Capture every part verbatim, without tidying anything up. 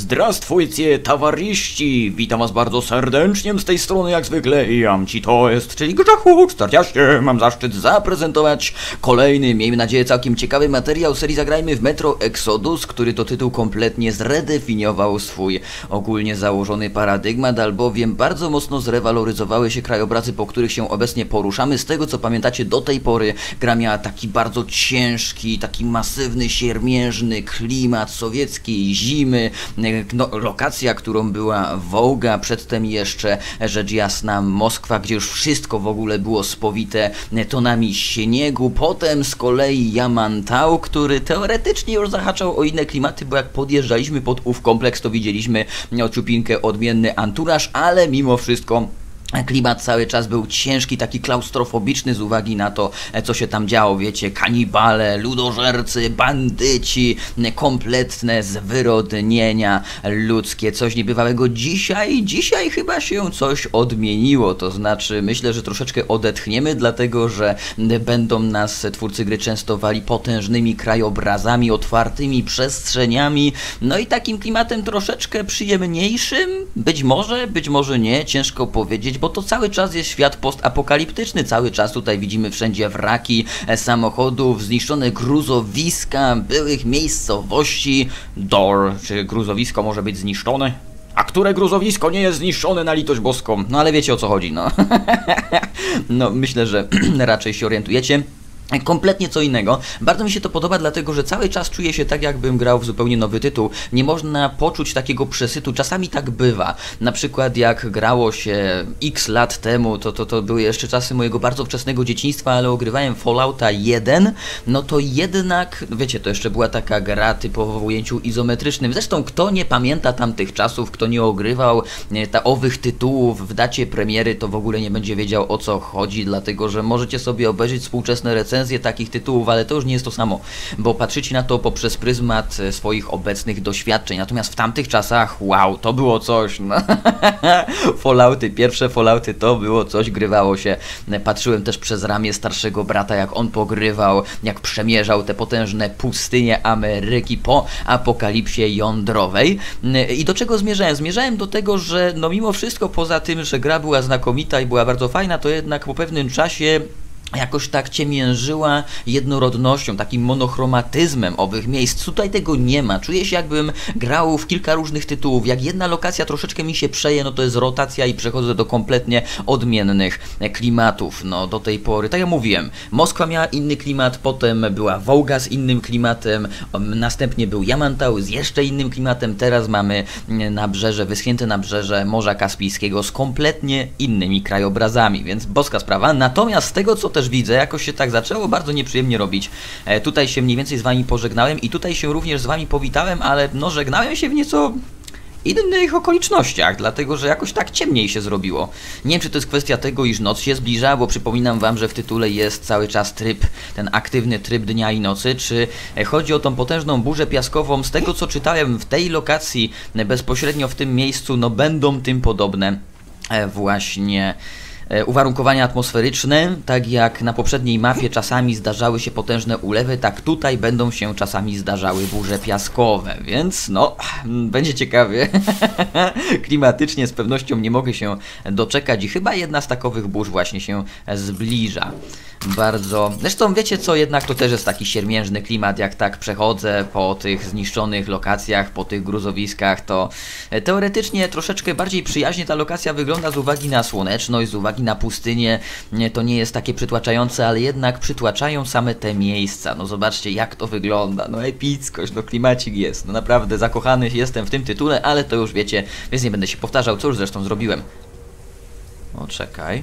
Zdrastwujcie, towarzyści! Witam was bardzo serdecznie z tej strony, jak zwykle, jam ci to jest, czyli Grzechuk czterdzieści. Mam zaszczyt zaprezentować kolejny, miejmy nadzieję, całkiem ciekawy materiał serii Zagrajmy w Metro Exodus, który to tytuł kompletnie zredefiniował swój ogólnie założony paradygmat, albowiem bardzo mocno zrewaloryzowały się krajobrazy, po których się obecnie poruszamy. Z tego co pamiętacie, do tej pory gra miała taki bardzo ciężki, taki masywny, siermiężny klimat sowieckiej zimy, no, lokacja, którą była Wołga, przedtem jeszcze rzecz jasna Moskwa, gdzie już wszystko w ogóle było spowite tonami śniegu, potem z kolei Yamantau, który teoretycznie już zahaczał o inne klimaty, bo jak podjeżdżaliśmy pod ów kompleks, to widzieliśmy ciupinkę odmienny anturaż, ale mimo wszystko klimat cały czas był ciężki, taki klaustrofobiczny z uwagi na to, co się tam działo, wiecie, kanibale, ludożercy, bandyci, kompletne zwyrodnienia ludzkie, coś niebywałego. Dzisiaj, dzisiaj chyba się coś odmieniło, to znaczy myślę, że troszeczkę odetchniemy, dlatego że będą nas twórcy gry częstowali potężnymi krajobrazami, otwartymi przestrzeniami, no i takim klimatem troszeczkę przyjemniejszym, być może, być może nie, ciężko powiedzieć, bo to cały czas jest świat postapokaliptyczny, cały czas tutaj widzimy wszędzie wraki samochodów, zniszczone gruzowiska byłych miejscowości. Door, czy gruzowisko może być zniszczone? A które gruzowisko nie jest zniszczone, na litość boską? No ale wiecie, o co chodzi, no. No myślę, że raczej się orientujecie. Kompletnie co innego. Bardzo mi się to podoba, dlatego że cały czas czuję się tak, jakbym grał w zupełnie nowy tytuł. Nie można poczuć takiego przesytu. Czasami tak bywa. Na przykład jak grało się x lat temu, to, to, to były jeszcze czasy mojego bardzo wczesnego dzieciństwa, ale ogrywałem Fallouta jeden, no to jednak, wiecie, to jeszcze była taka gra typowo w ujęciu izometrycznym. Zresztą kto nie pamięta tamtych czasów, kto nie ogrywał nie, ta, owych tytułów w dacie premiery, to w ogóle nie będzie wiedział, o co chodzi, dlatego że możecie sobie obejrzeć współczesne recenzje takich tytułów, ale to już nie jest to samo, bo patrzycie na to poprzez pryzmat swoich obecnych doświadczeń, natomiast w tamtych czasach, wow, to było coś, no. Fallouty, pierwsze Fallouty to było coś, grywało się, patrzyłem też przez ramię starszego brata, jak on pogrywał, jak przemierzał te potężne pustynie Ameryki po apokalipsie jądrowej. I do czego zmierzałem? Zmierzałem do tego, że no mimo wszystko, poza tym, że gra była znakomita i była bardzo fajna, to jednak po pewnym czasie jakoś tak ciemiężyła jednorodnością, takim monochromatyzmem owych miejsc. Tutaj tego nie ma. Czuję się, jakbym grał w kilka różnych tytułów. Jak jedna lokacja troszeczkę mi się przeje, no to jest rotacja i przechodzę do kompletnie odmiennych klimatów. No do tej pory, tak jak mówiłem, Moskwa miała inny klimat, potem była Wołga z innym klimatem, następnie był Yamantau z jeszcze innym klimatem, teraz mamy nabrzeże, wyschnięte nabrzeże Morza Kaspijskiego z kompletnie innymi krajobrazami, więc boska sprawa. Natomiast z tego, co też widzę, jakoś się tak zaczęło bardzo nieprzyjemnie robić. E, tutaj się mniej więcej z wami pożegnałem i tutaj się również z wami powitałem, ale no żegnałem się w nieco innych okolicznościach, dlatego że jakoś tak ciemniej się zrobiło. Nie wiem, czy to jest kwestia tego, iż noc się zbliża, bo przypominam wam, że w tytule jest cały czas tryb, ten aktywny tryb dnia i nocy, czy chodzi o tą potężną burzę piaskową. Z tego, co czytałem w tej lokacji, bezpośrednio w tym miejscu, no będą tym podobne e, właśnie uwarunkowania atmosferyczne. Tak jak na poprzedniej mapie czasami zdarzały się potężne ulewy, tak tutaj będą się czasami zdarzały burze piaskowe, więc no, będzie ciekawie. Klimatycznie z pewnością nie mogę się doczekać i chyba jedna z takowych burz właśnie się zbliża. Bardzo. Zresztą wiecie co, jednak to też jest taki siermiężny klimat, jak tak przechodzę po tych zniszczonych lokacjach, po tych gruzowiskach, to teoretycznie troszeczkę bardziej przyjaźnie ta lokacja wygląda z uwagi na słoneczność, z uwagi na pustynię. To nie jest takie przytłaczające, ale jednak przytłaczają same te miejsca. No zobaczcie, jak to wygląda, no epickość, no klimacik jest, no naprawdę zakochany jestem w tym tytule, ale to już wiecie, więc nie będę się powtarzał, co już zresztą zrobiłem. O, czekaj.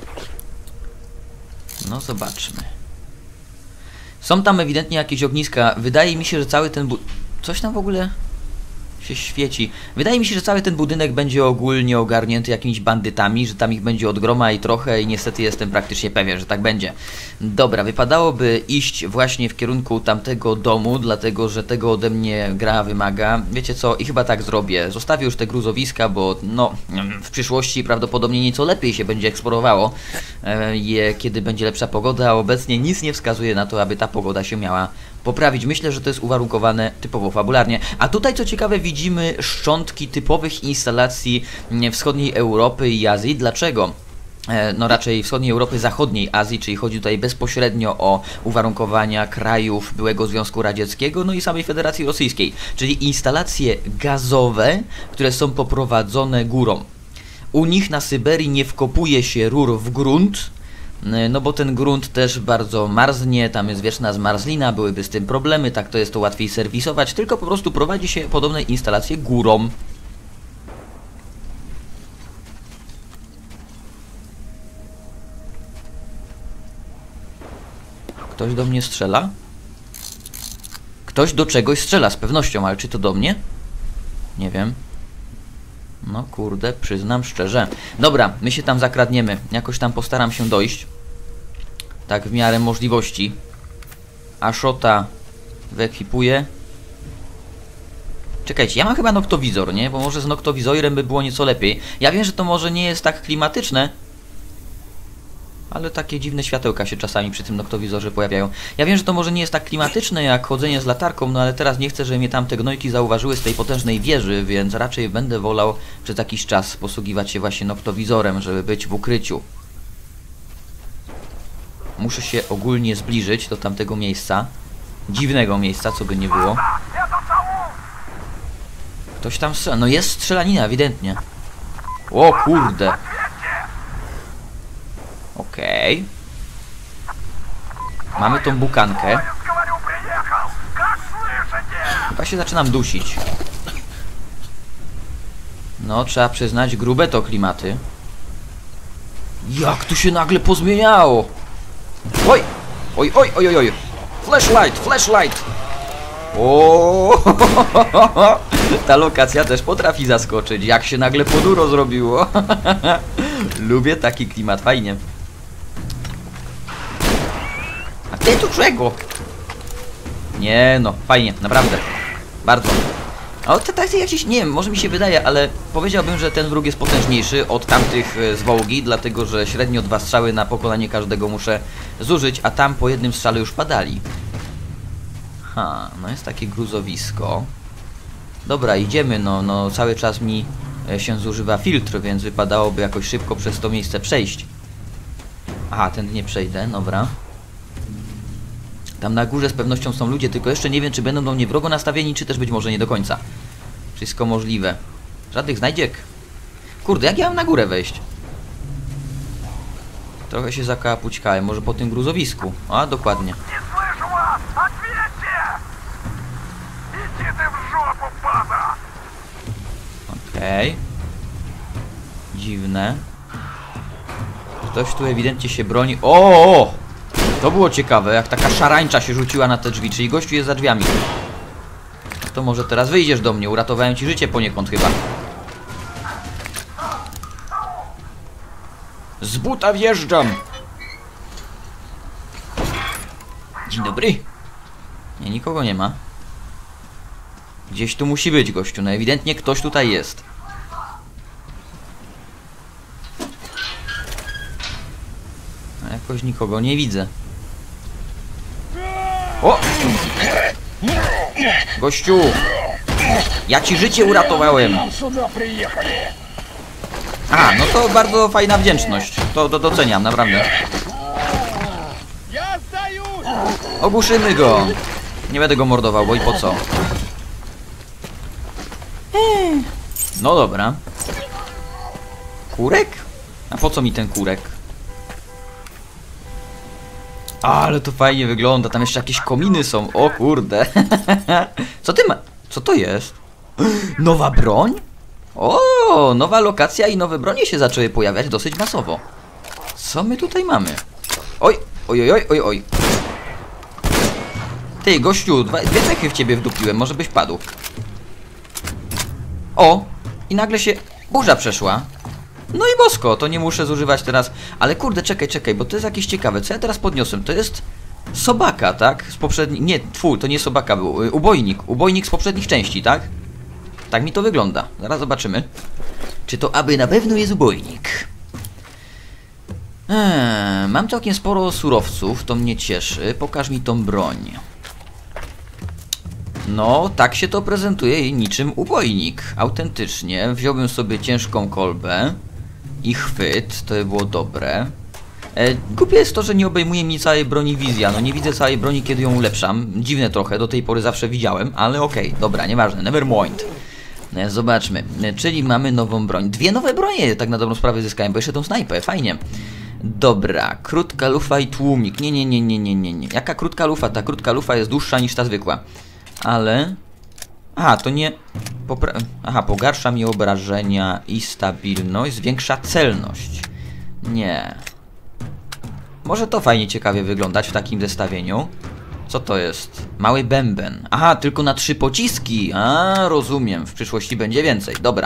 No zobaczmy. Są tam ewidentnie jakieś ogniska. Wydaje mi się, że cały ten bu... Coś tam w ogóle się świeci. Wydaje mi się, że cały ten budynek będzie ogólnie ogarnięty jakimiś bandytami, że tam ich będzie od groma i trochę i niestety jestem praktycznie pewien, że tak będzie. Dobra, wypadałoby iść właśnie w kierunku tamtego domu, dlatego że tego ode mnie gra wymaga. Wiecie co? I chyba tak zrobię. Zostawię już te gruzowiska, bo no w przyszłości prawdopodobnie nieco lepiej się będzie eksplorowało je, kiedy będzie lepsza pogoda, a obecnie nic nie wskazuje na to, aby ta pogoda się miała poprawić. Myślę, że to jest uwarunkowane typowo fabularnie. A tutaj, co ciekawe, widzimy szczątki typowych instalacji wschodniej Europy i Azji. Dlaczego? No raczej wschodniej Europy, zachodniej Azji, czyli chodzi tutaj bezpośrednio o uwarunkowania krajów byłego Związku Radzieckiego, no i samej Federacji Rosyjskiej, czyli instalacje gazowe, które są poprowadzone górą. U nich na Syberii nie wkopuje się rur w grunt, no bo ten grunt też bardzo marznie, tam jest wieczna zmarzlina, byłyby z tym problemy, tak to jest to łatwiej serwisować, tylko po prostu prowadzi się podobne instalacje górą. Ktoś do mnie strzela? Ktoś do czegoś strzela z pewnością, ale czy to do mnie? Nie wiem. No kurde, przyznam szczerze. Dobra, my się tam zakradniemy. Jakoś tam postaram się dojść. Tak w miarę możliwości. Ashota wyekipuję. Czekajcie, ja mam chyba noktowizor, nie? Bo może z noktowizorem by było nieco lepiej. Ja wiem, że to może nie jest tak klimatyczne, ale takie dziwne światełka się czasami przy tym noktowizorze pojawiają. Ja wiem, że to może nie jest tak klimatyczne jak chodzenie z latarką, no ale teraz nie chcę, żeby mnie tam te gnojki zauważyły z tej potężnej wieży, więc raczej będę wolał przez jakiś czas posługiwać się właśnie noktowizorem, żeby być w ukryciu. Muszę się ogólnie zbliżyć do tamtego miejsca. Dziwnego miejsca, co by nie było. Ktoś tam strzela. No jest strzelanina, ewidentnie. O kurde. Okej. Okay. Mamy tą bukankę. Chyba się zaczynam dusić. No, trzeba przyznać, grube to klimaty. Jak tu się nagle pozmieniało? Oj! Oj, oj, oj, oj, oj! Flashlight, flashlight! O, ta lokacja też potrafi zaskoczyć. Jak się nagle poduro zrobiło. Lubię taki klimat, fajnie. A ty tu czego? Nie no, fajnie, naprawdę. Bardzo. A to tak jakiś, nie wiem, może mi się wydaje, ale powiedziałbym, że ten wróg jest potężniejszy od tamtych z Wołgi, dlatego że średnio dwa strzały na pokonanie każdego muszę zużyć, a tam po jednym strzale już padali. Ha, no jest takie gruzowisko. Dobra, idziemy, no, no cały czas mi się zużywa filtr, więc wypadałoby jakoś szybko przez to miejsce przejść. Aha, ten nie przejdę, dobra. Tam na górze z pewnością są ludzie, tylko jeszcze nie wiem, czy będą do mnie wrogo nastawieni, czy też być może nie do końca. Wszystko możliwe. Żadnych znajdziek. Kurde, jak ja mam na górę wejść? Trochę się zakapućkałem, może po tym gruzowisku. A, dokładnie. Okej. Okay. Dziwne. Ktoś tu ewidentnie się broni. O! To było ciekawe, jak taka szarańcza się rzuciła na te drzwi, czyli gościu jest za drzwiami. To może teraz wyjdziesz do mnie, uratowałem ci życie poniekąd chyba. Z buta wjeżdżam! Dzień dobry. Nie, nikogo nie ma. Gdzieś tu musi być gościu, no ewidentnie ktoś tutaj jest. A jakoś nikogo nie widzę. O! Gościu! Ja ci życie uratowałem! A, no to bardzo fajna wdzięczność. To, to doceniam, naprawdę. Ogłuszymy go! Nie będę go mordował, bo i po co? No dobra. Kurek? A po co mi ten kurek? Ale to fajnie wygląda, tam jeszcze jakieś kominy są, o kurde. Co ty ma... Co to jest? Nowa broń? O, nowa lokacja i nowe bronie się zaczęły pojawiać dosyć masowo. Co my tutaj mamy? Oj, oj, oj, oj, oj, oj. Ty, gościu, dwa, dwie cechy w ciebie wdupiłem, może byś padł. O, i nagle się burza przeszła. No i bosko, to nie muszę zużywać teraz. Ale kurde, czekaj, czekaj, bo to jest jakieś ciekawe. Co ja teraz podniosłem? To jest sobaka, tak? Z poprzednich... Nie, tfu, to nie sobaka był. Ubojnik. Ubojnik z poprzednich części, tak? Tak mi to wygląda. Zaraz zobaczymy. Czy to aby na pewno jest ubojnik? Eee, mam całkiem sporo surowców, to mnie cieszy. Pokaż mi tą broń. No, tak się to prezentuje niczym ubojnik. Autentycznie. Wziąłbym sobie ciężką kolbę i chwyt, to by było dobre. E, głupie jest to, że nie obejmuje mi całej broni wizja. No nie widzę całej broni, kiedy ją ulepszam. Dziwne trochę, do tej pory zawsze widziałem, ale okej, okay, dobra, nieważne, never mind. E, zobaczmy, e, czyli mamy nową broń. Dwie nowe bronie tak na dobrą sprawę zyskałem, bo jeszcze tą snajpę, fajnie. Dobra, krótka lufa i tłumik. Nie, nie, nie, nie, nie, nie, nie. Jaka krótka lufa? Ta krótka lufa jest dłuższa niż ta zwykła. Ale... Aha, to nie... Popra... Aha, pogarsza mi obrażenia i stabilność, zwiększa celność. Nie. Może to fajnie ciekawie wyglądać w takim zestawieniu. Co to jest? Mały bęben. Aha, tylko na trzy pociski. A, rozumiem. W przyszłości będzie więcej. Dobra.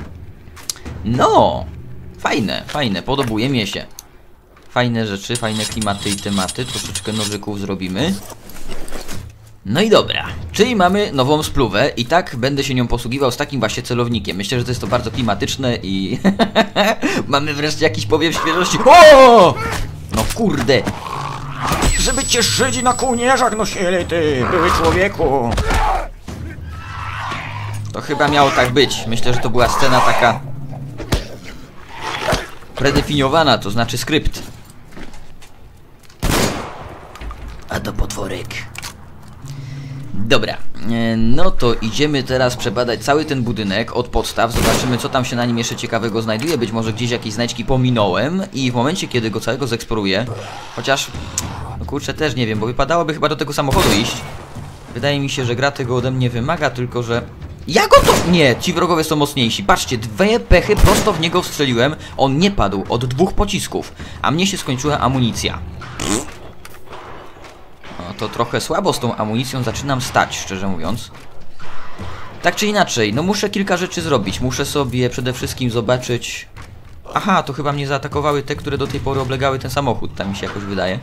No. Fajne, fajne. Podobuje mi się. Fajne rzeczy, fajne klimaty i tematy. Troszeczkę nożyków zrobimy. No i dobra, czyli mamy nową spluwę i tak będę się nią posługiwał z takim właśnie celownikiem. Myślę, że to jest to bardzo klimatyczne i mamy wreszcie jakiś powiew świeżości. O! No kurde! Żeby cię Żydzi na kołnierzach nosili, ty, były człowieku! To chyba miało tak być. Myślę, że to była scena taka predefiniowana, to znaczy skrypt. A to potworek. Dobra, no to idziemy teraz przebadać cały ten budynek od podstaw. Zobaczymy, co tam się na nim jeszcze ciekawego znajduje. Być może gdzieś jakieś znajdźki pominąłem i w momencie, kiedy go całego zeksploruję, chociaż, no kurczę, też nie wiem, bo wypadałoby chyba do tego samochodu iść. Wydaje mi się, że gra tego ode mnie wymaga, tylko że... Ja go to... Nie, ci wrogowie są mocniejsi. Patrzcie, dwie pechy prosto w niego wstrzeliłem. On nie padł od dwóch pocisków, a mnie się skończyła amunicja. No to trochę słabo z tą amunicją zaczynam stać, szczerze mówiąc. Tak czy inaczej, no muszę kilka rzeczy zrobić. Muszę sobie przede wszystkim zobaczyć... Aha, to chyba mnie zaatakowały te, które do tej pory oblegały ten samochód. Tak mi się jakoś wydaje.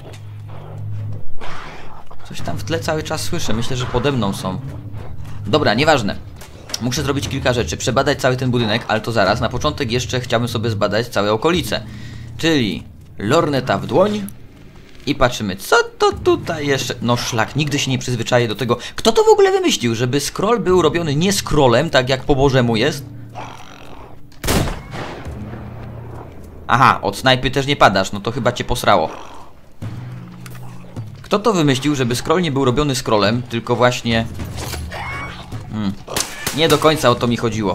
Coś tam w tle cały czas słyszę. Myślę, że pode mną są. Dobra, nieważne. Muszę zrobić kilka rzeczy. Przebadać cały ten budynek, ale to zaraz. Na początek jeszcze chciałbym sobie zbadać całe okolice. Czyli lorneta w dłoń. I patrzymy, co to tutaj jeszcze... No szlak, nigdy się nie przyzwyczaję do tego. Kto to w ogóle wymyślił, żeby scroll był robiony nie scrollem, tak jak po bożemu jest? Aha, od snajpy też nie padasz, no to chyba cię posrało. Kto to wymyślił, żeby scroll nie był robiony scrollem, tylko właśnie... Hmm. Nie do końca o to mi chodziło.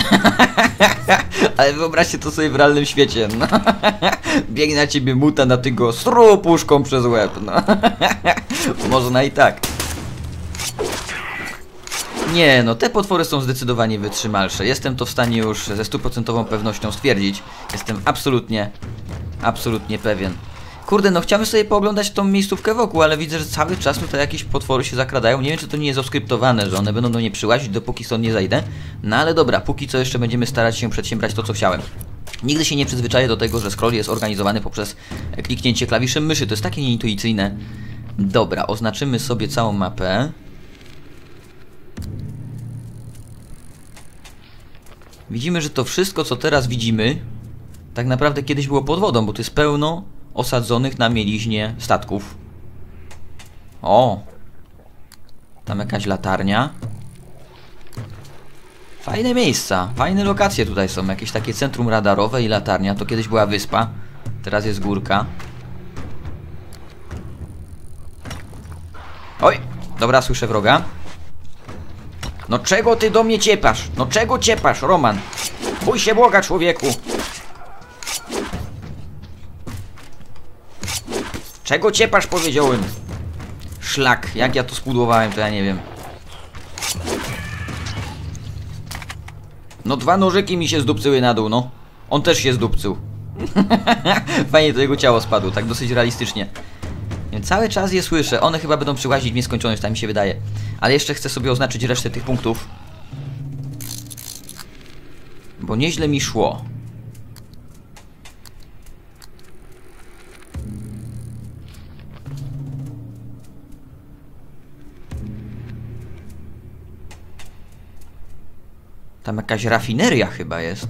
Ale wyobraźcie to sobie w realnym świecie. No. Biegnie na ciebie muta, na ty go stru puszką przez łeb. No. Można i tak. Nie, no te potwory są zdecydowanie wytrzymalsze. Jestem to w stanie już ze stuprocentową pewnością stwierdzić. Jestem absolutnie, absolutnie pewien. Kurde, no chciałbym sobie pooglądać tą miejscówkę wokół, ale widzę, że cały czas tutaj jakieś potwory się zakradają. Nie wiem, czy to nie jest oskryptowane, że one będą do mnie przyłazić, dopóki stąd nie zajdę. No ale dobra, póki co jeszcze będziemy starać się przedsiębrać to, co chciałem. Nigdy się nie przyzwyczaję do tego, że scroll jest organizowany poprzez kliknięcie klawiszem myszy. To jest takie nieintuicyjne. Dobra, oznaczymy sobie całą mapę. Widzimy, że to wszystko, co teraz widzimy, tak naprawdę kiedyś było pod wodą, bo to jest pełno osadzonych na mieliźnie statków. O! Tam jakaś latarnia. Fajne miejsca, fajne lokacje tutaj są. Jakieś takie centrum radarowe i latarnia. To kiedyś była wyspa, teraz jest górka. Oj! Dobra, słyszę wroga. No czego ty do mnie ciepasz? No czego ciepasz, Roman? Bój się Boga, człowieku! Czego ciepasz, powiedziałem? Szlak, jak ja to spudłowałem, to ja nie wiem. No dwa nożyki mi się zdupcyły na dół, no. On też się zdupcył. Fajnie to jego ciało spadło, tak dosyć realistycznie. Cały czas je słyszę, one chyba będą przyłazić w nieskończoność, tak mi się wydaje. Ale jeszcze chcę sobie oznaczyć resztę tych punktów. Bo nieźle mi szło. Tam jakaś rafineria chyba jest.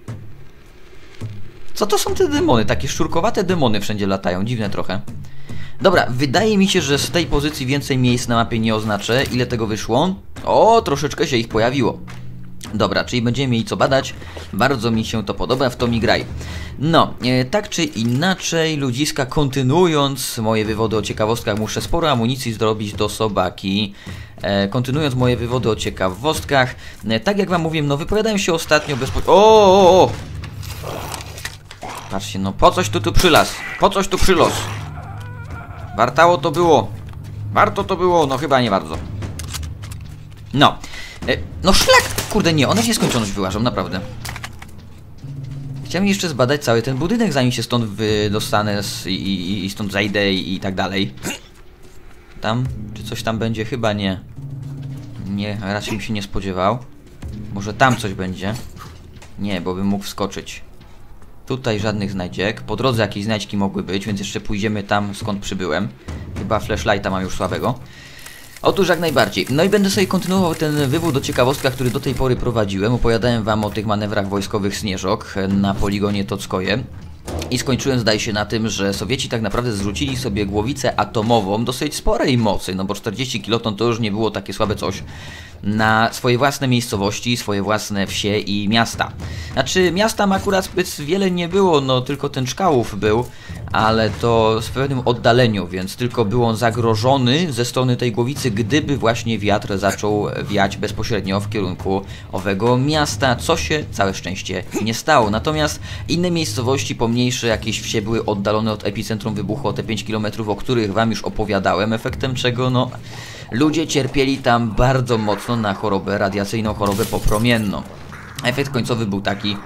Co to są te demony? Takie szczurkowate demony wszędzie latają. Dziwne trochę. Dobra, wydaje mi się, że z tej pozycji więcej miejsc na mapie nie oznaczę. Ile tego wyszło? O, troszeczkę się ich pojawiło. Dobra, czyli będziemy mieli co badać. Bardzo mi się to podoba, w to mi graj. No, e, tak czy inaczej, ludziska, kontynuując moje wywody o ciekawostkach, muszę sporo amunicji zrobić do sobaki. E, kontynuując moje wywody o ciekawostkach, e, tak jak wam mówiłem, no wypowiadałem się ostatnio bezpo... O, o, o! Patrzcie, no po coś tu tu przylas? Po coś tu przylos? Wartało to było. Warto to było, no chyba nie bardzo. No. E, no szlak! Kurde nie, one w nieskończoność wyłażą, naprawdę. Chciałem jeszcze zbadać cały ten budynek, zanim się stąd wydostanę i, i, i stąd zajdę i, i tak dalej. Tam? Czy coś tam będzie? Chyba nie. Nie, raczej bym się nie spodziewał. Może tam coś będzie? Nie, bo bym mógł wskoczyć. Tutaj żadnych znajdziek. Po drodze jakieś znajdźki mogły być, więc jeszcze pójdziemy tam, skąd przybyłem. Chyba flashlighta mam już słabego. Otóż jak najbardziej. No i będę sobie kontynuował ten wywód o ciekawostkach, który do tej pory prowadziłem. Opowiadałem wam o tych manewrach wojskowych Śnieżok na poligonie Tockoje. I skończyłem, zdaje się, na tym, że Sowieci tak naprawdę zrzucili sobie głowicę atomową dosyć sporej mocy, no bo czterdzieści kiloton to już nie było takie słabe coś, na swoje własne miejscowości, swoje własne wsie i miasta. Znaczy, miasta akurat zbyt wiele nie było, no tylko ten Czkałów był, ale to w pewnym oddaleniu, więc tylko był on zagrożony ze strony tej głowicy, gdyby właśnie wiatr zaczął wiać bezpośrednio w kierunku owego miasta, co się, całe szczęście, nie stało. Natomiast inne miejscowości, pomniejsze jakieś wsie, były oddalone od epicentrum wybuchu o te pięć kilometrów, o których wam już opowiadałem, efektem czego, no, ludzie cierpieli tam bardzo mocno na chorobę radiacyjną, chorobę popromienną. Efekt końcowy był taki...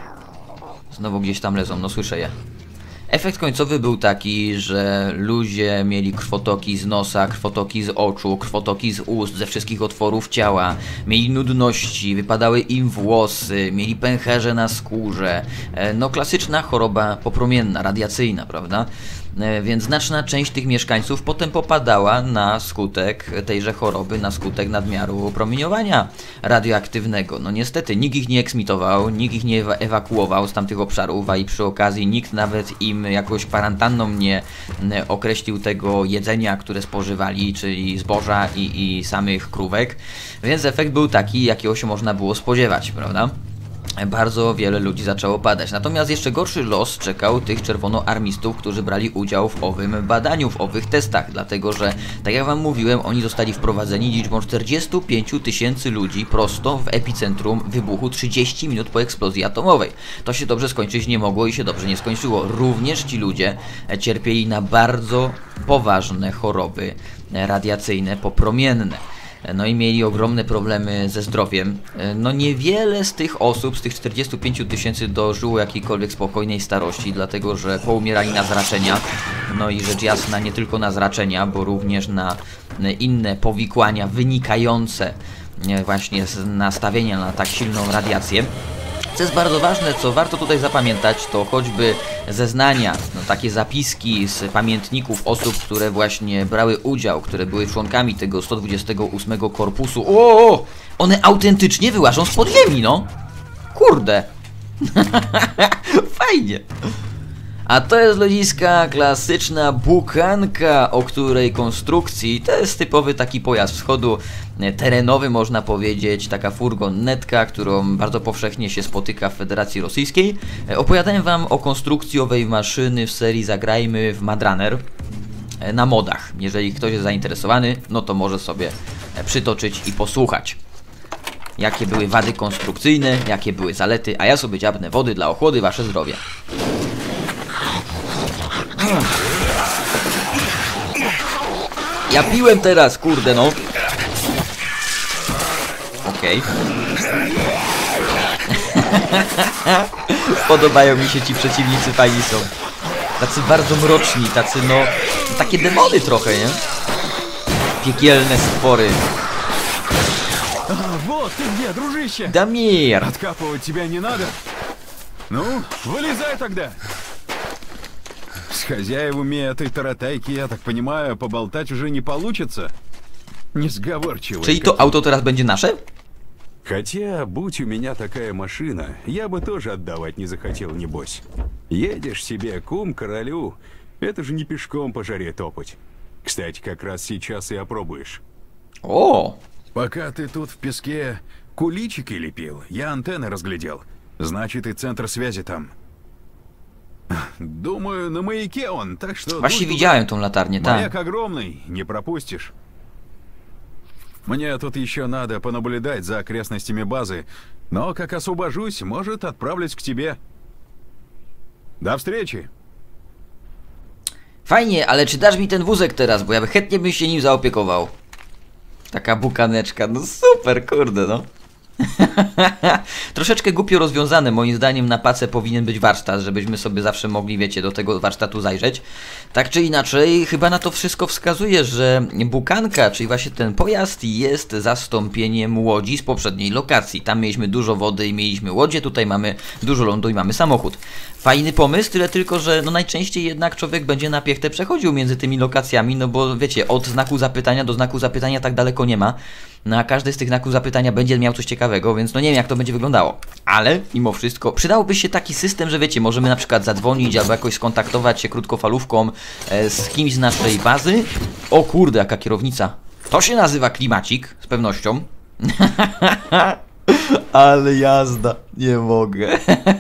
Znowu gdzieś tam lezą, no słyszę je. Efekt końcowy był taki, że ludzie mieli krwotoki z nosa, krwotoki z oczu, krwotoki z ust, ze wszystkich otworów ciała, mieli nudności, wypadały im włosy, mieli pęcherze na skórze. No klasyczna choroba popromienna, radiacyjna, prawda? Więc znaczna część tych mieszkańców potem popadała na skutek tejże choroby, na skutek nadmiaru promieniowania radioaktywnego. No niestety, nikt ich nie eksmitował, nikt ich nie ewakuował z tamtych obszarów, a i przy okazji nikt nawet im jakąś kwarantanną nie określił tego jedzenia, które spożywali, czyli zboża i, i samych krówek. Więc efekt był taki, jakiego się można było spodziewać, prawda? Bardzo wiele ludzi zaczęło padać. Natomiast jeszcze gorszy los czekał tych czerwonoarmistów, którzy brali udział w owym badaniu, w owych testach, dlatego że, tak jak wam mówiłem, oni zostali wprowadzeni liczbą czterdziestu pięciu tysięcy ludzi prosto w epicentrum wybuchu trzydzieści minut po eksplozji atomowej. To się dobrze skończyć nie mogło i się dobrze nie skończyło. Również ci ludzie cierpieli na bardzo poważne choroby radiacyjne popromienne. No i mieli ogromne problemy ze zdrowiem. No niewiele z tych osób, z tych czterdziestu pięciu tysięcy dożyło jakiejkolwiek spokojnej starości, dlatego że poumierali na zraczenia. No i rzecz jasna nie tylko na zraczenia, bo również na inne powikłania wynikające właśnie z nastawienia na tak silną radiację. Co jest bardzo ważne, co warto tutaj zapamiętać, to choćby zeznania, no, takie zapiski z pamiętników osób, które właśnie brały udział, które były członkami tego sto dwudziestego ósmego korpusu. O, one autentycznie wyłażą z podziemi, no! Kurde! Fajnie! A to jest, ludziska, klasyczna bukanka, o której konstrukcji to jest typowy taki pojazd wschodu terenowy, można powiedzieć, taka furgonetka, którą bardzo powszechnie się spotyka w Federacji Rosyjskiej. Opowiadałem wam o konstrukcji owej maszyny w serii Zagrajmy w Mad Runner na modach. Jeżeli ktoś jest zainteresowany, no to może sobie przytoczyć i posłuchać, jakie były wady konstrukcyjne, jakie były zalety, a ja sobie dziabnę wody dla ochłody, wasze zdrowie. Ja piłem teraz, kurde no. Okej. Okay. Podobają mi się ci przeciwnicy, fajni są. Tacy bardzo mroczni, tacy no... takie demony trochę, nie? Piekielne stwory. Вот ты где, дружище! Дамир! Откапывать тебя не надо. Ну, вылезай тогда. С хозяевами этой таратайки, я так понимаю, поболтать уже не получится. Несговорчивый. Czyli to auto teraz będzie nasze? Хотя, будь у меня такая машина, я бы тоже отдавать не захотел, небось. Едешь себе, кум королю, это же не пешком по жаре топать. Кстати, как раз сейчас и опробуешь. O! Пока ты тут в песке куличики лепил, я антенны разглядел. Значит, и центр связи там. Думаю, на маяке он, так что... Właśnie widziałem tą latarnię, tak. Маяк огромный, не пропустишь. Мне тут еще надо понаблюдать за окрестностями базы, но как освобожусь, может, отправлюсь к тебе. До встречи. Fajnie, ale czy dasz mi ten wózek teraz, bo ja by chętnie bym się nim zaopiekował. Taka bukaneczka, no super, kurde, no. Troszeczkę głupio rozwiązane, moim zdaniem na pace powinien być warsztat, żebyśmy sobie zawsze mogli, wiecie, do tego warsztatu zajrzeć. Tak czy inaczej, chyba na to wszystko wskazuje, że bukanka, czyli właśnie ten pojazd jest zastąpieniem łodzi z poprzedniej lokacji. Tam mieliśmy dużo wody i mieliśmy łodzie, tutaj mamy dużo lądu i mamy samochód. Fajny pomysł, tyle tylko, że no najczęściej jednak człowiek będzie na piechtę przechodził między tymi lokacjami, no bo wiecie, od znaku zapytania do znaku zapytania tak daleko nie ma. No a każdy z tych znaków zapytania będzie miał coś ciekawego, więc no nie wiem jak to będzie wyglądało. Ale mimo wszystko przydałby się taki system, że wiecie, możemy na przykład zadzwonić albo jakoś skontaktować się krótkofalówką e, z kimś z naszej bazy. O kurde, jaka kierownica. To się nazywa klimacik, z pewnością. Ale jazda, nie mogę.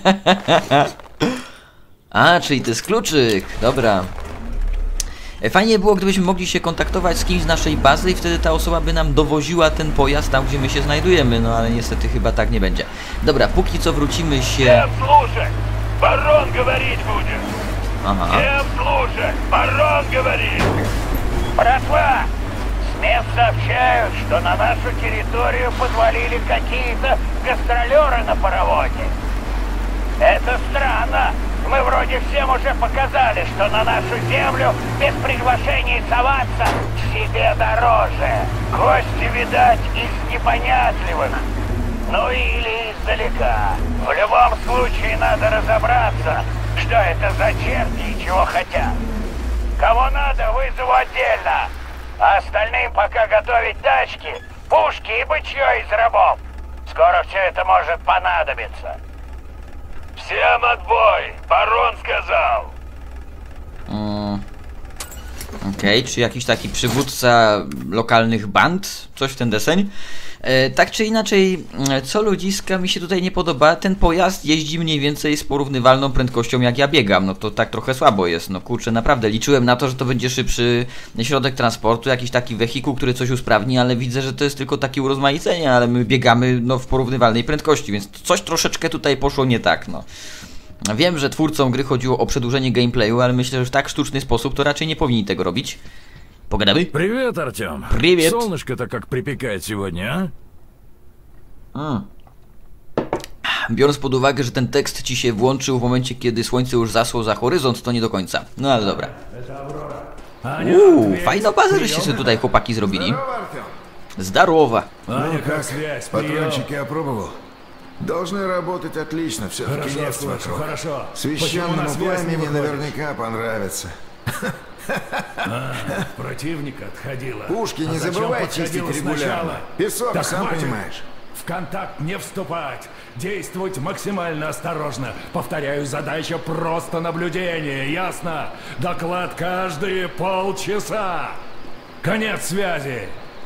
A, czyli to jest kluczyk, dobra. Fajnie było, gdybyśmy mogli się kontaktować z kimś z naszej bazy i wtedy ta osoba by nam dowoziła ten pojazd tam, gdzie my się znajdujemy, no ale niestety chyba tak nie będzie. Dobra, póki co wrócimy się... Всем слушать! Барон говорить будет! Aha. Всем слушать! Барон говорит! Братва! СМИ сообщают, что на нашу территорию подвалили какие-то гастролеры на паровозе. Это странно! Мы вроде всем уже показали, что на нашу землю без приглашений соваться себе дороже. Гости, видать, из непонятливых. Ну или издалека. В любом случае надо разобраться, что это за черти и чего хотят. Кого надо, вызову отдельно. А остальным пока готовить тачки, пушки и бычье из рабов. Скоро все это может понадобиться. Всем отбой! Барон сказал! Mm. Okej, okay, czy jakiś taki przywódca lokalnych band? Coś w ten deseń? E, tak czy inaczej, co ludziska mi się tutaj nie podoba, ten pojazd jeździ mniej więcej z porównywalną prędkością jak ja biegam, no to tak trochę słabo jest, no kurczę, naprawdę, liczyłem na to, że to będzie szybszy środek transportu, jakiś taki wehikuł, który coś usprawni, ale widzę, że to jest tylko takie urozmaicenie, ale my biegamy no w porównywalnej prędkości, więc coś troszeczkę tutaj poszło nie tak, no. Wiem, że twórcom gry chodziło o przedłużenie gameplayu, ale myślę, że w tak sztuczny sposób to raczej nie powinni tego robić. Pogadamy? Привет, Артем. Привет. Солнышко-то как припекает сегодня, а? Mm. Biorąc pod uwagę, że ten tekst ci się włączył w momencie, kiedy słońce już zaszło za horyzont, to nie do końca. No ale dobra. Uuu, fajną bazę żeście sobie tutaj chłopaki zrobili. Zdarowa. Аня, как связь? Патрончики опробовал? Должны работать отлично, все-таки Хорошо, нефть слышу, вокруг. хорошо. Священному Почему на связь не пламени выходишь? наверняка понравится. А, противника отходила. Пушки А не зачем забывай подходила чистить регулярно. сначала? Песок, Так сам хватит. понимаешь. В контакт не вступать. Действовать максимально осторожно. Повторяю, задача просто наблюдение, ясно? Доклад каждые полчаса. Конец связи.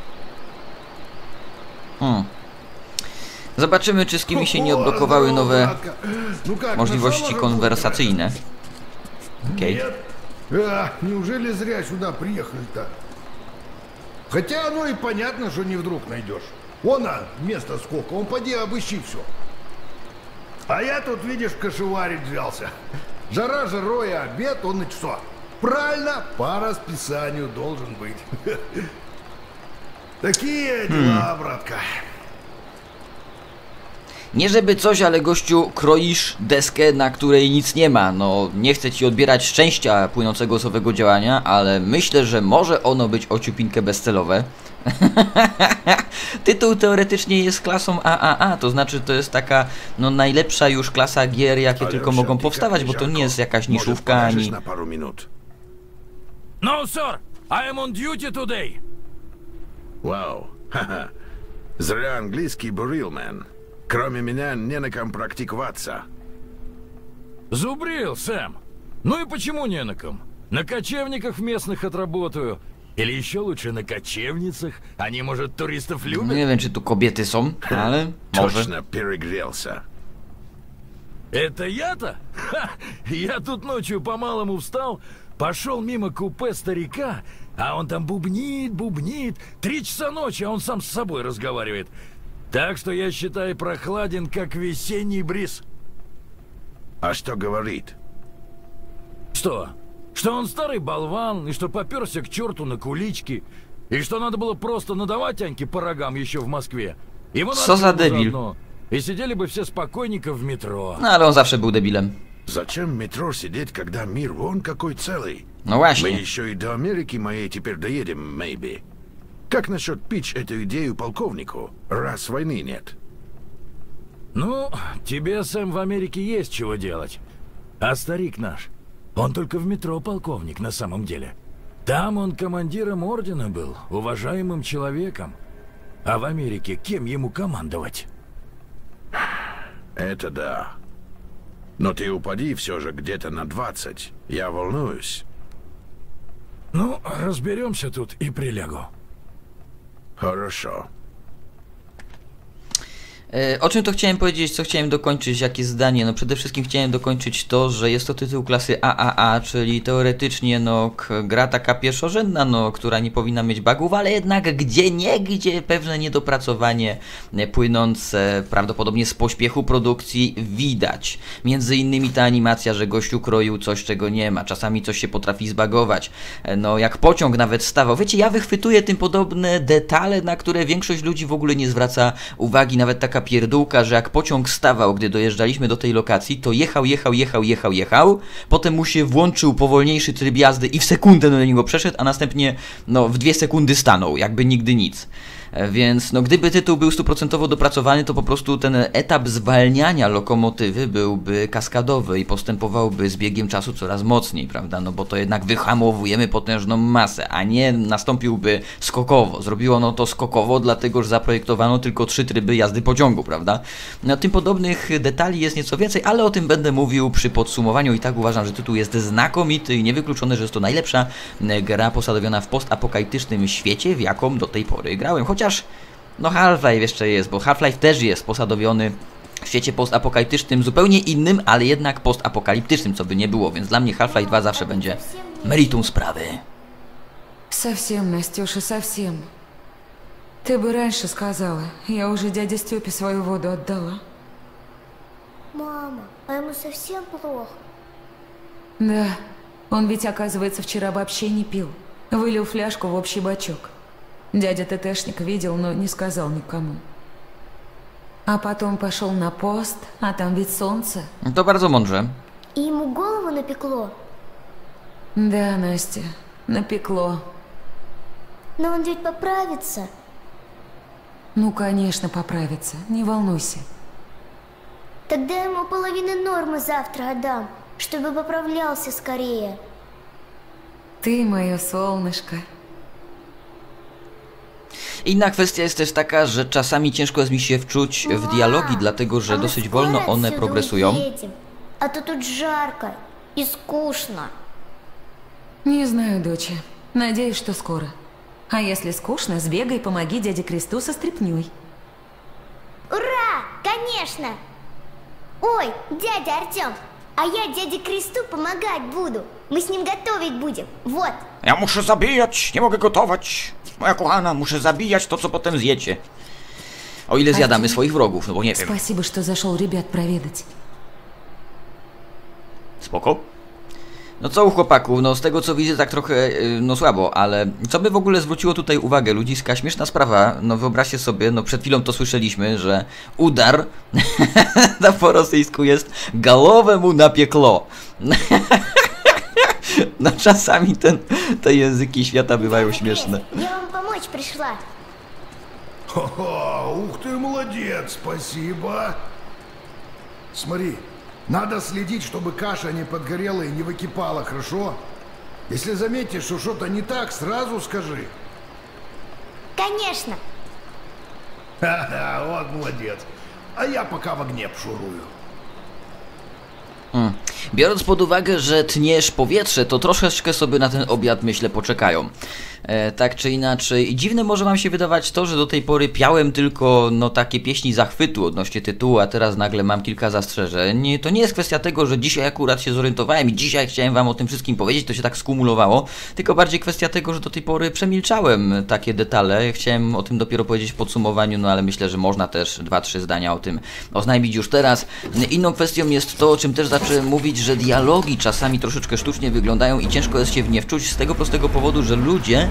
Hmm. Zobaczymy, czy z kimi się nie odblokowały nowe możliwości konwersacyjne. Okej. Okay. А, неужели зря сюда приехали-то? Хотя оно и понятно, что не вдруг найдешь. Вон, а, место сколько, он поди обыщи все. А я тут, видишь, кошеварить взялся. Жара жарой, а обед, он и что? Правильно, по расписанию должен быть. Такие дела, братка. Nie żeby coś, ale gościu, kroisz deskę, na której nic nie ma. No, nie chcę ci odbierać szczęścia płynącego z owego działania, ale myślę, że może ono być ociupinkę bezcelowe. Tytuł teoretycznie jest klasą A A A, to znaczy to jest taka, no, najlepsza już klasa gier, jakie tylko mogą powstawać, bo to nie jest jakaś niszówka, ani... na paru minut. No, sir. I am on duty today. Вау, ха-ха. Зря английский бурил, мэн. Кроме меня не на ком практиковаться. Зубрил, Сэм. Ну и почему не на ком? На кочевниках местных отработаю. Или еще лучше на кочевницах. Они, может, туристов любят? Nie wiem, czy tu kobiety są, ale może. Точно перегрелся. Это я-то? Ха! Я тут ночью по-малому встал, пошел мимо купе старика, а он там бубнит, бубнит. Три часа ночи, а он сам с собой разговаривает. Так что я считаю прохладен, как весенний бриз. А что говорит? Что? Что он старый болван, и что поперся к черту на кулички, и что надо было просто надавать Аньке по рогам еще в Москве. Ему Co za debil. заодно. И сидели бы все спокойненько в метро. No ale on zawsze był debilem. Зачем в метро сидеть, когда мир вон какой целый? No Мы właśnie. еще и до Америки моей теперь доедем, maybe. Как насчет пич эту идею полковнику, раз войны нет? Ну, тебе, Сэм, в Америке есть чего делать. А старик наш, он только в метро полковник на самом деле. Там он командиром ордена был, уважаемым человеком. А в Америке кем ему командовать? Это да. Но ты упади все же где-то на двадцать. Я волнуюсь. Ну, разберемся тут и прилягу. Хорошо. E, O czym to chciałem powiedzieć, co chciałem dokończyć, jakie zdanie? No przede wszystkim chciałem dokończyć to, że jest to tytuł klasy A A A, czyli teoretycznie no k- gra taka pierwszorzędna, no która nie powinna mieć bugów, ale jednak gdzie nie, gdzie pewne niedopracowanie e, płynące prawdopodobnie z pośpiechu produkcji widać. Między innymi ta animacja, że gościu kroił coś, czego nie ma, czasami coś się potrafi zbagować, e, no jak pociąg nawet stawał. Wiecie, ja wychwytuję tym podobne detale, na które większość ludzi w ogóle nie zwraca uwagi, nawet taka pierdółka, że jak pociąg stawał, gdy dojeżdżaliśmy do tej lokacji, to jechał, jechał, jechał, jechał, jechał, potem mu się włączył powolniejszy tryb jazdy i w sekundę do niego przeszedł, a następnie no w dwie sekundy stanął, jakby nigdy nic. E, Więc no gdyby tytuł był stuprocentowo dopracowany, to po prostu ten etap zwalniania lokomotywy byłby kaskadowy i postępowałby z biegiem czasu coraz mocniej, prawda? No bo to jednak wyhamowujemy potężną masę, a nie nastąpiłby skokowo. Zrobiło ono to skokowo, dlatego że zaprojektowano tylko trzy tryby jazdy pociągu, prawda? No tym podobnych detali jest nieco więcej, ale o tym będę mówił przy podsumowaniu. I tak uważam, że tytuł jest znakomity i niewykluczone, że jest to najlepsza e, gra posadowiona w postapokaliptycznym świecie, w jaką do tej pory grałem. Chociaż no Half-Life jeszcze jest, bo Half-Life też jest posadowiony w świecie postapokaliptycznym, zupełnie innym, ale jednak postapokaliptycznym, co by nie było, więc dla mnie Half-Life dwa zawsze będzie meritum sprawy. Совсем, Настюша, совсем. Ты бы раньше сказала. Я уже дяде Степе свою воду отдала. Мама, а ему совсем плохо? Да, он ведь, оказывается, вчера вообще не пил. Вылил фляжку в общий бачок. Дядя ТТшник видел, но не сказал никому. А потом пошел на пост, а там ведь солнце. To bardzo mądrze. И ему голову напекло. Да, Настя, напекло. Но он ведь поправится. Ну, конечно, поправится, не волнуйся. Тогда ему половину нормы завтра отдам, чтобы поправлялся скорее. Ты мое солнышко. Inna kwestia jest też taka, że czasami ciężko jest mi się wczuć w dialogi, dlatego że А мы dosyć скоро wolno one отсюда progresują. уедем? А то тут жарко и скучно. Не знаю, доча. Надеюсь, что скоро. А если скучно, сбегай, помоги дяде Кресту со стряпнёй. Ура! Конечно! Ой, дядя Артём, а я дяде Кресту помогать буду. Мы с ним готовить будем. Вот. Ja muszę zabijać, nie mogę gotować. Moja kochana, muszę zabijać to, co potem zjecie. O ile zjadamy swoich wrogów, no bo nie wiem. Спасибо, что зашел ребят проведать. Spoko. No co u chłopaków, no z tego co widzę tak trochę, yy, no słabo, ale co by w ogóle zwróciło tutaj uwagę ludziska, śmieszna sprawa, no wyobraźcie sobie, no przed chwilą to słyszeliśmy, że udar na po rosyjsku jest galowemu napieklo. No czasami ten, te języki świata bywają śmieszne. Я вам помочь пришла. Ха-ха, ух ты, молодец, спасибо. Смотри, надо следить, чтобы каша не подгорела и не выкипала, хорошо? Если заметишь, что что-то не так, сразу скажи. Конечно. Ха-ха, вот молодец. А я пока в огне пшурую. Hmm. Biorąc pod uwagę, że tniesz powietrze, to troszeczkę sobie na ten obiad, myślę, poczekają. E, tak czy inaczej. I dziwne może wam się wydawać to, że do tej pory piałem tylko no takie pieśni zachwytu odnośnie tytułu, a teraz nagle mam kilka zastrzeżeń. To nie jest kwestia tego, że dzisiaj akurat się zorientowałem i dzisiaj chciałem wam o tym wszystkim powiedzieć, to się tak skumulowało, tylko bardziej kwestia tego, że do tej pory przemilczałem takie detale. Chciałem o tym dopiero powiedzieć w podsumowaniu, no ale myślę, że można też dwa, trzy zdania o tym oznajmić już teraz. Inną kwestią jest to, o czym też zacząłem mówić, że dialogi czasami troszeczkę sztucznie wyglądają i ciężko jest się w nie wczuć z tego prostego powodu, że ludzie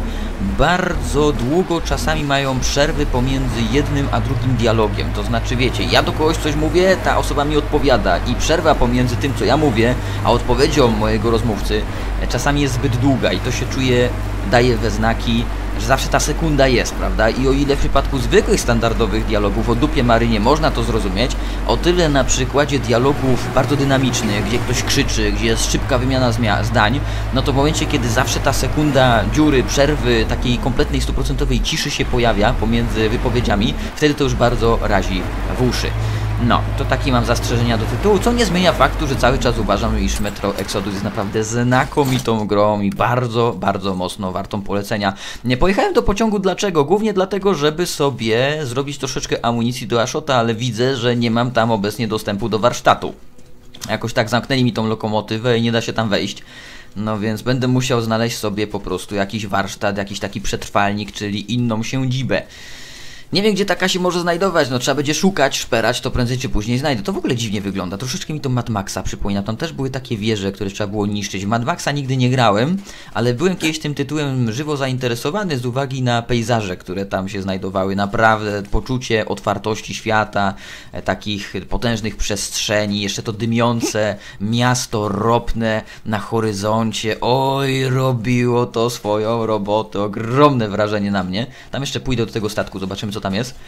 bardzo długo czasami mają przerwy pomiędzy jednym a drugim dialogiem. To znaczy, wiecie, ja do kogoś coś mówię, ta osoba mi odpowiada i przerwa pomiędzy tym, co ja mówię, a odpowiedzią mojego rozmówcy czasami jest zbyt długa i to się czuje, daje we znaki, że zawsze ta sekunda jest, prawda? I o ile w przypadku zwykłych, standardowych dialogów o dupie Marynie można to zrozumieć, o tyle na przykładzie dialogów bardzo dynamicznych, gdzie ktoś krzyczy, gdzie jest szybka wymiana zdań, no to w momencie, kiedy zawsze ta sekunda dziury, przerwy, takiej kompletnej, stuprocentowej ciszy się pojawia pomiędzy wypowiedziami, wtedy to już bardzo razi w uszy. No, to takie mam zastrzeżenia do tytułu, co nie zmienia faktu, że cały czas uważam, iż Metro Exodus jest naprawdę znakomitą grą i bardzo, bardzo mocno wartą polecenia. Nie pojechałem do pociągu dlaczego? Głównie dlatego, żeby sobie zrobić troszeczkę amunicji do Ashota, ale widzę, że nie mam tam obecnie dostępu do warsztatu. Jakoś tak zamknęli mi tą lokomotywę i nie da się tam wejść. No więc będę musiał znaleźć sobie po prostu jakiś warsztat, jakiś taki przetrwalnik, czyli inną siedzibę. Nie wiem, gdzie taka się może znajdować, no trzeba będzie szukać, szperać, to prędzej czy później znajdę. To w ogóle dziwnie wygląda, troszeczkę mi to Mad Maxa przypomina, tam też były takie wieże, które trzeba było niszczyć. W Mad Maxa nigdy nie grałem, ale byłem kiedyś tym tytułem żywo zainteresowany z uwagi na pejzaże, które tam się znajdowały. Naprawdę poczucie otwartości świata, e, takich potężnych przestrzeni, jeszcze to dymiące miasto ropne na horyzoncie. Oj, robiło to swoją robotę, ogromne wrażenie na mnie. Tam jeszcze pójdę do tego statku, zobaczymy co tam jest.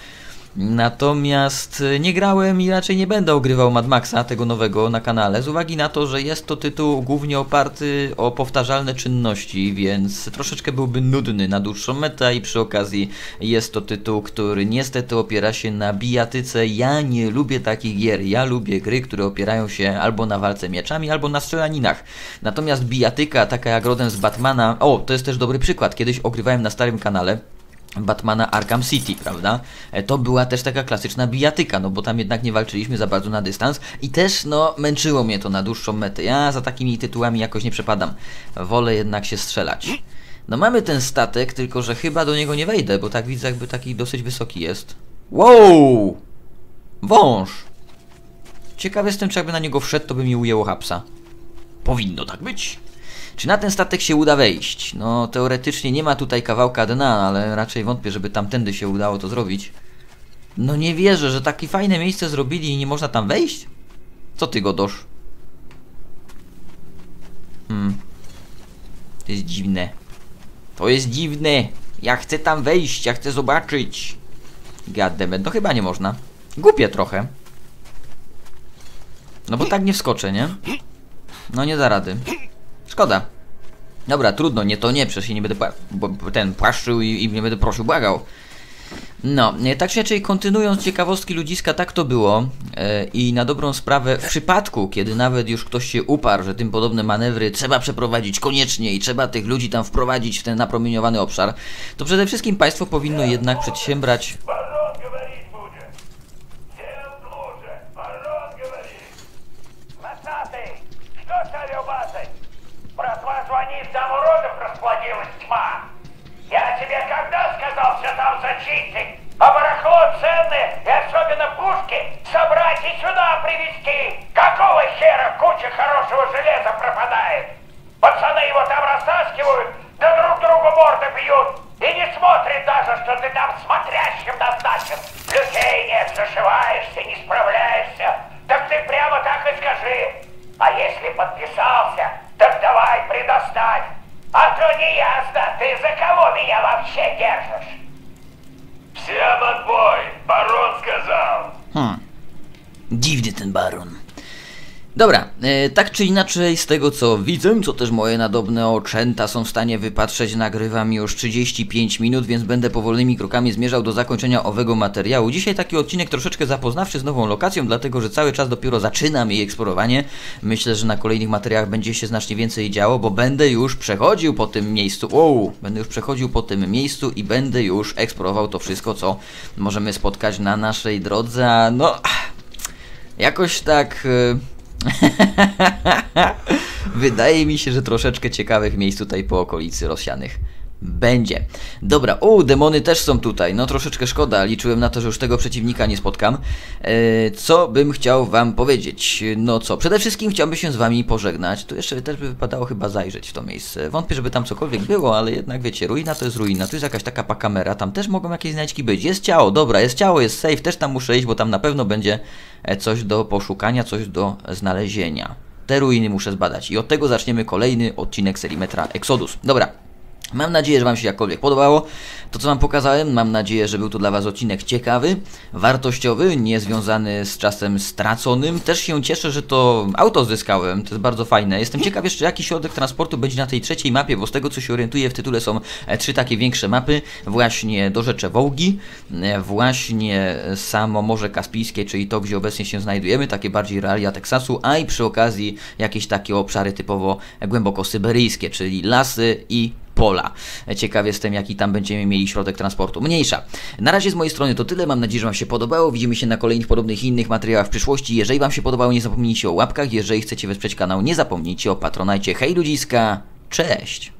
Natomiast nie grałem i raczej nie będę ogrywał Mad Maxa, tego nowego, na kanale, z uwagi na to, że jest to tytuł głównie oparty o powtarzalne czynności, więc troszeczkę byłby nudny na dłuższą metę i przy okazji jest to tytuł, który niestety opiera się na bijatyce. Ja nie lubię takich gier, ja lubię gry, które opierają się albo na walce mieczami, albo na strzelaninach. Natomiast bijatyka, taka jak rodem z Batmana, o, to jest też dobry przykład, kiedyś ogrywałem na starym kanale Batmana Arkham City, prawda? To była też taka klasyczna bijatyka, no bo tam jednak nie walczyliśmy za bardzo na dystans i też, no, męczyło mnie to na dłuższą metę. Ja za takimi tytułami jakoś nie przepadam. Wolę jednak się strzelać. No mamy ten statek, tylko że chyba do niego nie wejdę, bo tak widzę, jakby taki dosyć wysoki jest. Wow! Wąż! Ciekaw jestem, czy jakby na niego wszedł, to by mi ujęło hapsa. Powinno tak być. Czy na ten statek się uda wejść? No teoretycznie nie ma tutaj kawałka dna, ale raczej wątpię, żeby tamtędy się udało to zrobić. No nie wierzę, że takie fajne miejsce zrobili i nie można tam wejść? Co ty, Godosz? Hmm. To jest dziwne. To jest dziwne. Ja chcę tam wejść, ja chcę zobaczyć. Goddammit, no chyba nie można. Głupie trochę. No bo tak nie wskoczę, nie? No nie da rady. Szkoda. Dobra, trudno, nie to nie, przecież się nie będę pła bo ten płaszczył i, i nie będę prosił, błagał. No, tak czy inaczej, kontynuując ciekawostki ludziska, tak to było e, i na dobrą sprawę, w przypadku, kiedy nawet już ktoś się uparł, że tym podobne manewry trzeba przeprowadzić koniecznie i trzeba tych ludzi tam wprowadzić w ten napromieniowany obszar, to przede wszystkim państwo powinno jednak przedsiębrać... Там уродов расплодилась тьма. Я тебе когда сказал все там зачистить, а барахло ценное и особенно пушки собрать и сюда привезти? Какого хера куча хорошего железа пропадает? Пацаны его там растаскивают, да друг другу морды бьют. И не смотрит даже, что ты там смотрящим назначен. Людей нет, зашиваешься, не справляешься. Так ты прямо так и скажи. А если подписался, так давай предоставь. А то не ясно, ты за кого меня вообще держишь? Всем отбой, барон сказал. Hmm. Dziwny ten baron. Dobra, e, tak czy inaczej, z tego co widzę, co też moje nadobne oczęta są w stanie wypatrzeć, nagrywam już trzydzieści pięć minut, więc będę powolnymi krokami zmierzał do zakończenia owego materiału. Dzisiaj taki odcinek troszeczkę zapoznawczy z nową lokacją, dlatego że cały czas dopiero zaczynam jej eksplorowanie. Myślę, że na kolejnych materiałach będzie się znacznie więcej działo, bo będę już przechodził po tym miejscu, wow, będę już przechodził po tym miejscu i będę już eksplorował to wszystko, co możemy spotkać na naszej drodze, a no, jakoś tak... E, wydaje mi się, że troszeczkę ciekawych miejsc tutaj po okolicy rozsianych będzie. Dobra, o, demony też są tutaj, no troszeczkę szkoda, liczyłem na to, że już tego przeciwnika nie spotkam. E, co bym chciał wam powiedzieć? No co, przede wszystkim chciałbym się z wami pożegnać, tu jeszcze też by wypadało chyba zajrzeć w to miejsce. Wątpię, żeby tam cokolwiek było, ale jednak wiecie, ruina to jest ruina, tu jest jakaś taka pakamera, tam też mogą jakieś znajdźki być. Jest ciało, dobra, jest ciało, jest safe, też tam muszę iść, bo tam na pewno będzie coś do poszukania, coś do znalezienia. Te ruiny muszę zbadać i od tego zaczniemy kolejny odcinek serii Metra Exodus. Dobra. Mam nadzieję, że wam się jakkolwiek podobało to, co wam pokazałem. Mam nadzieję, że był to dla was odcinek ciekawy, wartościowy, niezwiązany z czasem straconym. Też się cieszę, że to auto zyskałem, to jest bardzo fajne. Jestem ciekaw jeszcze, jaki środek transportu będzie na tej trzeciej mapie, bo z tego, co się orientuję, w tytule są trzy takie większe mapy. Właśnie Dorzecze Wołgi, właśnie samo Morze Kaspijskie, czyli to, gdzie obecnie się znajdujemy, takie bardziej realia Teksasu, a i przy okazji jakieś takie obszary typowo głęboko syberyjskie, czyli lasy i pola. Ciekaw jestem, jaki tam będziemy mieli środek transportu. Mniejsza. Na razie z mojej strony to tyle. Mam nadzieję, że wam się podobało. Widzimy się na kolejnych podobnych i innych materiałach w przyszłości. Jeżeli wam się podobało, nie zapomnijcie o łapkach. Jeżeli chcecie wesprzeć kanał, nie zapomnijcie o Patronajcie. Hej ludziska, cześć!